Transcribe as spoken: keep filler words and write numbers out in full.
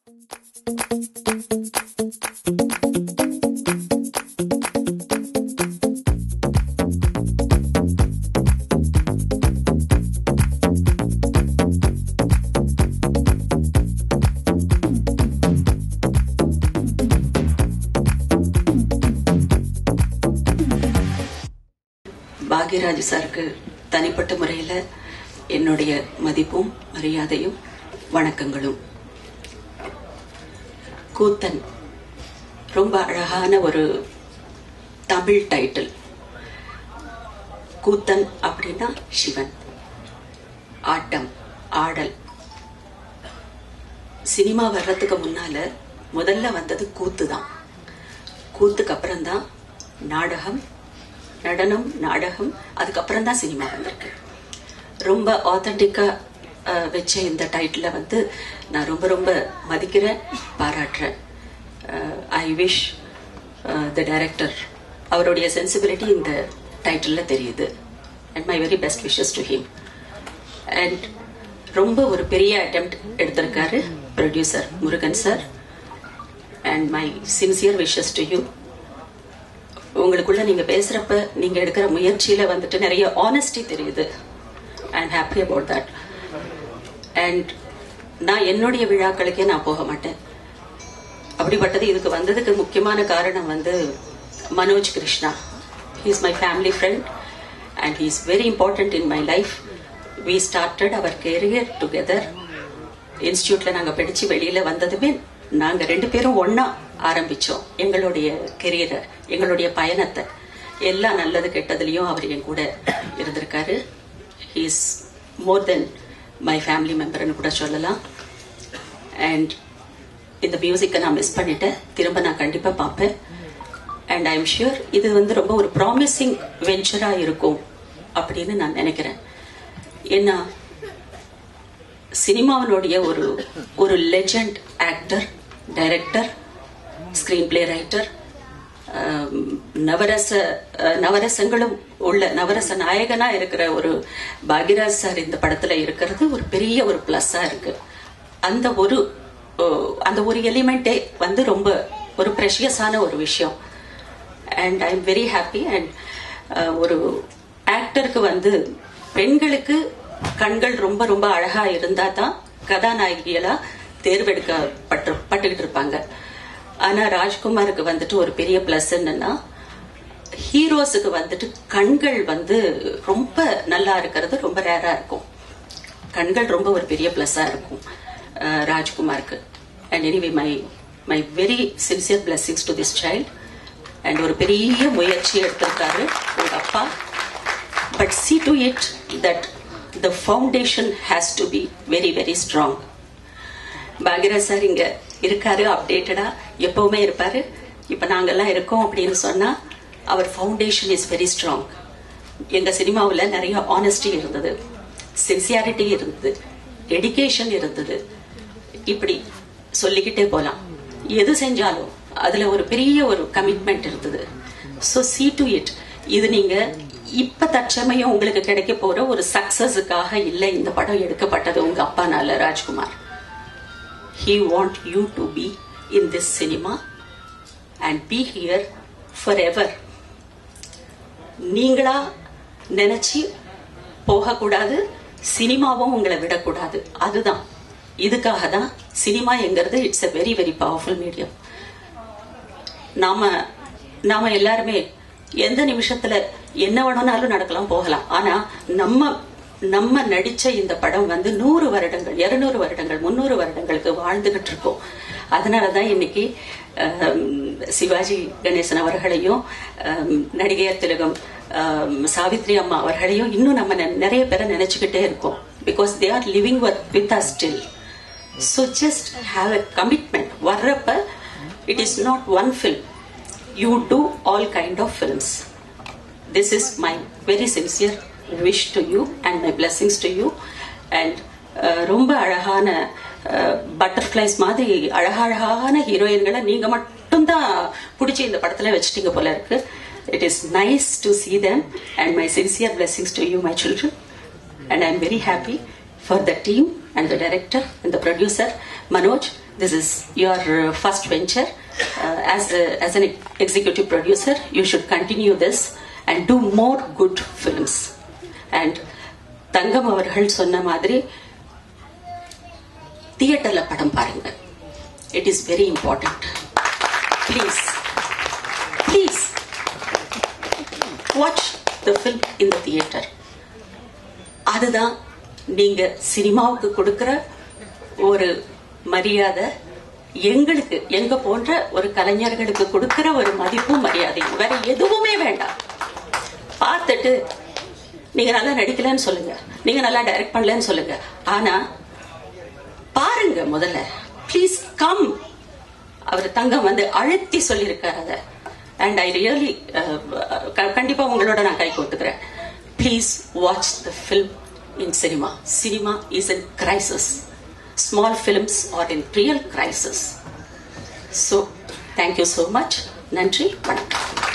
பாக்யராஜ் சாருக்கு தனிப்பட்ட முறையில என்னுடைய மதிப்பும் மரியாதையும் வணக்கங்களும். கூத்தன் ரொம்ப அழகான ஒரு தமிழ் டைட்டில். கூத்தன் அப்படின்னா சிவன், ஆட்டம், ஆடல். சினிமா வர்றதுக்கு முன்னால முதல்ல வந்தது கூத்து தான். கூத்துக்கு அப்புறம் தான் நாடகம், நடனம், நாடகம், அதுக்கப்புறம் தான் சினிமா வந்திருக்கு. ரொம்ப ஆத்தென்டிக்கா வச்ச இந்த டைட்டில வந்து நான் ரொம்ப ரொம்ப மதிக்கிறேன், பாராட்டுறேன். ஐ விஷ் த டைரக்டர் அவருடைய சென்சிபிலிட்டி இந்த டைட்டில்ல தெரியுது. And my very best wishes to him. And ரொம்ப ஒரு பெரிய அட்டெம்ப்ட் எடுத்திருக்காரு producer Murugan sir. And my sincere wishes to you. உங்களுக்குள்ள நீங்க பேசுறப்ப நீங்க எடுக்கிற முயற்சியில வந்துட்டு நிறைய ஆனஸ்டி தெரியுது. I am happy about that. And நான் என்னுடைய விழாக்களுக்கே நான் போக மாட்டேன். அப்படிப்பட்டது இதுக்கு வந்ததுக்கு முக்கியமான காரணம் வந்து Manoj Krishna. He is my family friend and he is very important in my life. We started our career together. இன்ஸ்டிடியூட்ல நாங்க படிச்சு வெளியில வந்ததுமே நாங்க ரெண்டு பேரும் ஒன்னா ஆரம்பிச்சோம் எங்களுடைய கெரியரை, எங்களுடைய பயணத்தை. எல்லா நல்லது கெட்டதுலயும் அவர் என் கூட இருந்திருக்காரு. He is more then my family மெம்பர்னு கூட சொல்லலாம். அண்ட் இந்த மியூசிக்கை நான் மிஸ் பண்ணிட்டேன். திரும்ப நான் கண்டிப்பா பார்ப்பேன். அண்ட் ஐ எம் ஷியூர் இது வந்து ரொம்ப ஒரு ப்ராமிசிங் வெஞ்சரா இருக்கும் அப்படின்னு நான் நினைக்கிறேன். ஏன்னா சினிமாவினுடைய ஒரு ஒரு legend actor, director, screenplay writer, நவரச நவரசங்களும் உள்ள நவரச நாயகனா இருக்கிற ஒரு பாக்யராஜ் சார் இந்த படத்துல இருக்கிறது ஒரு பெரிய ஒரு பிளஸ்ஸா இருக்கு. அந்த ஒரு அந்த ஒரு எலிமெண்டே வந்து ரொம்ப ஒரு ப்ரெஷியஸான ஒரு விஷயம். And I am very happy. And ஒரு ஆக்டருக்கு வந்து பெண்களுக்கு கண்கள் ரொம்ப ரொம்ப அழகா இருந்தா தான் கதாநாயகிகளா தேர்வெடுக்கப்பட்டு பட்டுக்கிட்டு இருப்பாங்க. ஆனா ராஜ்குமாருக்கு வந்துட்டு ஒரு பெரிய பிளஸ் என்னன்னா, ஹீரோஸுக்கு வந்துட்டு கண்கள் வந்து ரொம்ப நல்லா இருக்கிறது ரொம்ப ரேரா இருக்கும். கண்கள் ரொம்ப ஒரு பெரிய பிளஸ்ஸா இருக்கும் ராஜ்குமாருக்கு. And anyway my my very sincere blessings to this child. And ஒரு பெரிய முயற்சி எடுத்திருக்காரு உங்க அப்பா. But see to it that the foundation has to be very very strong. Bhagyaraj sir இங்க இருக்காரு, அப்டேட்டடா எப்பவுமே இருப்பாரு. இப்ப நாங்கெல்லாம் இருக்கோம் அப்படின்னு சொன்னா அவர் ஃபவுண்டேஷன் இஸ் வெரி ஸ்ட்ராங். எங்க சினிமாவில் நிறைய ஆனஸ்டி இருந்தது, சின்சியாரிட்டி இருந்தது, டெடிகேஷன் இருந்தது. இப்படி சொல்லிக்கிட்டே போலாம். எது செஞ்சாலும் அதுல ஒரு பெரிய ஒரு கமிட்மெண்ட் இருந்தது. So see to it. இது நீங்க இப்ப தற்சமயம் உங்களுக்கு கிடைக்க போற ஒரு சக்சஸுக்காக இல்ல இந்த படம் எடுக்கப்பட்டது உங்க அப்பானால Rajkumar. He want you to be in this cinema and be here forever. நீங்களா நினைச்சு போக கூடாது, சினிமாவும் உங்களை விடக்கூடாது. அதுதான், இதுக்காக தான் சினிமா என்கிறது it's a very very powerful medium. நாம நாம எல்லாருமே எந்த நிமிஷத்துல என்ன வேணும்னாலும் நடக்கலாம், போகலாம். ஆனா நம்ம நம்ம நடிச்ச இந்த படம் வந்து நூறு வருடங்கள், இருநூறு வருடங்கள், முன்னூறு வருடங்களுக்கு வாழ்ந்துகிட்டு இருக்கோம். அதனாலதான் இன்னைக்கு சிவாஜி கணேசன் அவர்களையும் நடிகையர் திலகம் சாவித்ரி அம்மா அவர்களையும் இன்னும் நம்ம நிறைய பேரை நினைச்சுக்கிட்டே இருக்கோம். Because they are living with us still. So just have a commitment. வர்றப்ப it is not one film, you do all kind of films. This is my very sincere wish to you and my blessings to you. And ரொம்ப அழகான butterflies மாதிரி அழகழகான ஹீரோயின்களை நீங்க மட்டும்தான் பிடிச்சி இந்த படத்துல வச்சுட்டீங்க போல இருக்கு. It is nice to see them and my sincere blessings to you, my children. And I am very happy for the team and the director and the producer. Manoj, this is your uh, first venture. Uh, as, a, as an executive producer, you should continue this and do more good films. And Tangam avargal sonna madri, theater la padam parunga. It is very important. Please, please watch the film in the theater. அதுதான் நீங்க சினிமாவுக்கு கொடுக்கிற ஒரு மரியாதை, எங்களுக்கு எங்க போன்ற ஒரு கலைஞர்களுக்கு கொடுக்கிற ஒரு மதிப்பும் மரியாதையும். வேற எதுவுமே வேண்டாம். பார்த்துட்டு நீங்க நல்லா நடிக்கலன்னு சொல்லுங்க, நீங்க நல்லா டைரக்ட் பண்ணலன்னு சொல்லுங்க, ஆனா பாருங்க முதல்ல. Please come. அவர் தங்கம் வந்து அழுத்தி சொல்லியிருக்காரு அதை. அண்ட் ஐ ரியலி கண்டிப்பா உங்களோட நான் கை கோத்துக்கிறேன். Please watch the film in cinema. Cinema is in crisis. Small films are in real crisis. So thank you so much. நன்றி, வணக்கம்.